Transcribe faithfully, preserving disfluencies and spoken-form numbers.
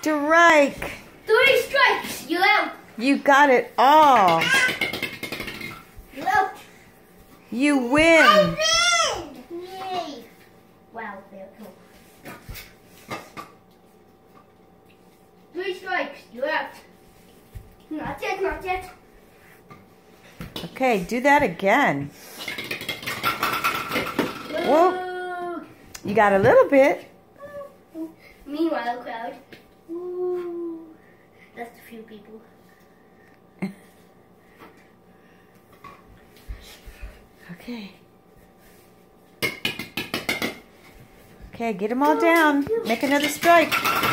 Strike. Three strikes. You're out. You got it all. You're out. You win. I win. Yay. Wow, very cool. Three strikes. You're out. Not yet, not yet. Okay, do that again. Whoa. You got a little bit. Meanwhile, crowd. Ooh. That's a few people. Okay. Okay, get them all down. Make another strike.